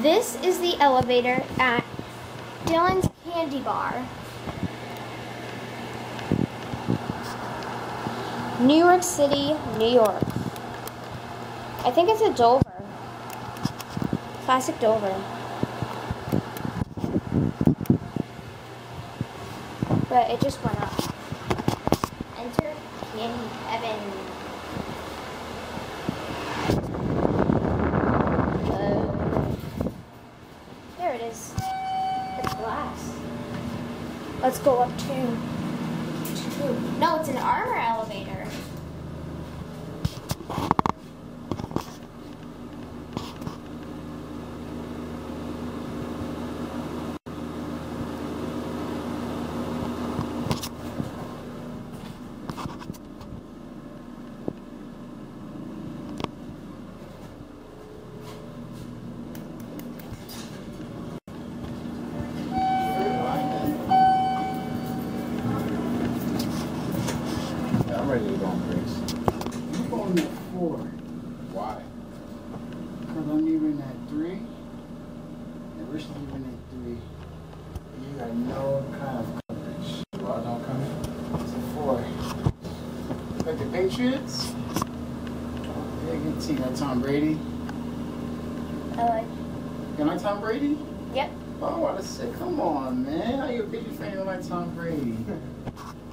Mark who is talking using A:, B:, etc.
A: This is the elevator at Dylan's Candy Bar. New York City, New York. I think it's a Dover. Classic Dover. But it just went up. Enter Candy Heaven. There it is. It's glass. Let's go up to. No, it's an armor elevator.
B: I'm ready to go on Grace.
C: I'm going at 4.
B: Why?
C: Because I'm leaving at 3. And Rich leaving at 3. You got no kind of coverage.
B: Why don't come in?
C: It's a 4. Like the Patriots? Yeah, good team. Got Tom Brady.
A: I like.
C: You like Tom Brady?
A: Yep.
C: Oh, what a sick. Come on, man. How you a Patriots fan? You don't like Tom Brady?